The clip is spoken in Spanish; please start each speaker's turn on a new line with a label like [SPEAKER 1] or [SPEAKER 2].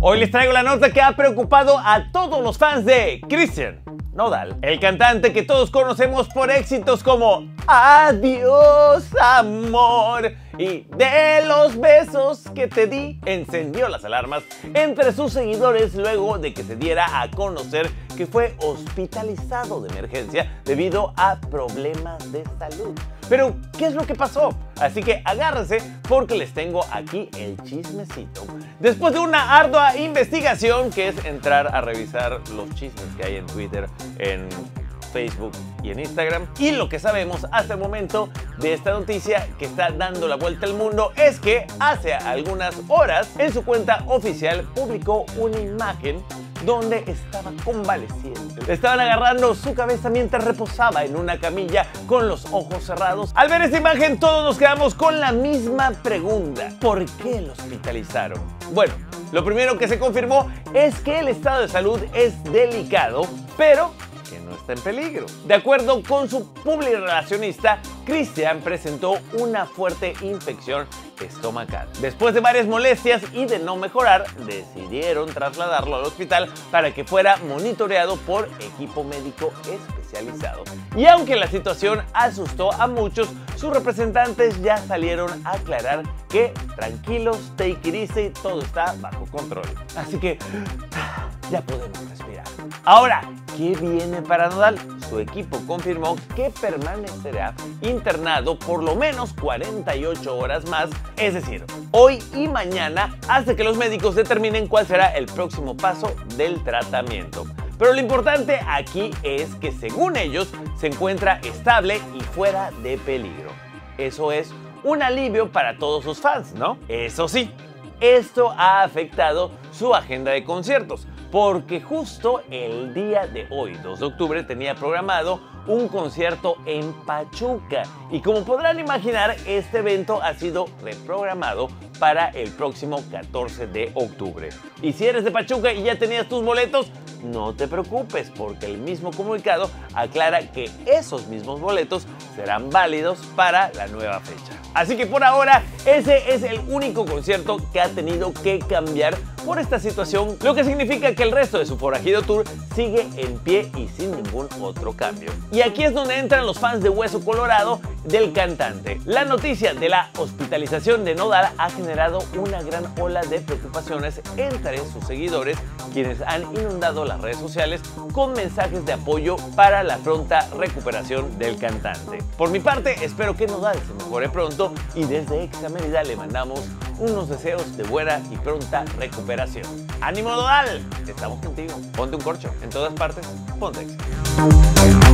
[SPEAKER 1] Hoy les traigo la nota que ha preocupado a todos los fans de Christian Nodal, el cantante que todos conocemos por éxitos como Adiós amor y De los besos que te di, encendió las alarmas entre sus seguidores luego de que se diera a conocer que fue hospitalizado de emergencia debido a problemas de salud. Pero, ¿qué es lo que pasó? Así que agárrense porque les tengo aquí el chismecito. Después de una ardua investigación, que es entrar a revisar los chismes que hay en Twitter, en Facebook y en Instagram, y lo que sabemos hasta el momento de esta noticia que está dando la vuelta al mundo es que hace algunas horas en su cuenta oficial publicó una imagen donde estaba convaleciente. Le estaban agarrando su cabeza mientras reposaba en una camilla con los ojos cerrados. Al ver esta imagen todos nos quedamos con la misma pregunta: ¿por qué lo hospitalizaron? Bueno, lo primero que se confirmó es que el estado de salud es delicado, pero que no está en peligro. De acuerdo con su publirelacionista, Christian presentó una fuerte infección estomacal. Después de varias molestias y de no mejorar, decidieron trasladarlo al hospital para que fuera monitoreado por equipo médico especializado. Y aunque la situación asustó a muchos, sus representantes ya salieron a aclarar que tranquilos, take it easy, todo está bajo control. Así que ya podemos respirar. Ahora, ¿qué viene para Nodal? Su equipo confirmó que permanecerá internado por lo menos 48 horas más, es decir, hoy y mañana, hasta que los médicos determinen cuál será el próximo paso del tratamiento. Pero lo importante aquí es que, según ellos, se encuentra estable y fuera de peligro. Eso es un alivio para todos sus fans, ¿no? Eso sí, esto ha afectado su agenda de conciertos, porque justo el día de hoy, 2 de octubre, tenía programado un concierto en Pachuca. Y como podrán imaginar, este evento ha sido reprogramado para el próximo 14 de octubre. Y si eres de Pachuca y ya tenías tus boletos, no te preocupes, porque el mismo comunicado aclara que esos mismos boletos serán válidos para la nueva fecha. Así que por ahora, ese es el único concierto que ha tenido que cambiar por esta situación, lo que significa que el resto de su forajido tour sigue en pie y sin ningún otro cambio. Y aquí es donde entran los fans de Hueso Colorado del cantante. La noticia de la hospitalización de Nodal ha generado una gran ola de preocupaciones entre sus seguidores, quienes han inundado las redes sociales con mensajes de apoyo para la pronta recuperación del cantante. Por mi parte, espero que Nodal se mejore pronto y desde Exa Mérida le mandamos unos deseos de buena y pronta recuperación. ¡Ánimo, Nodal! Estamos contigo. Ponte un corcho. En todas partes, ponte Exa.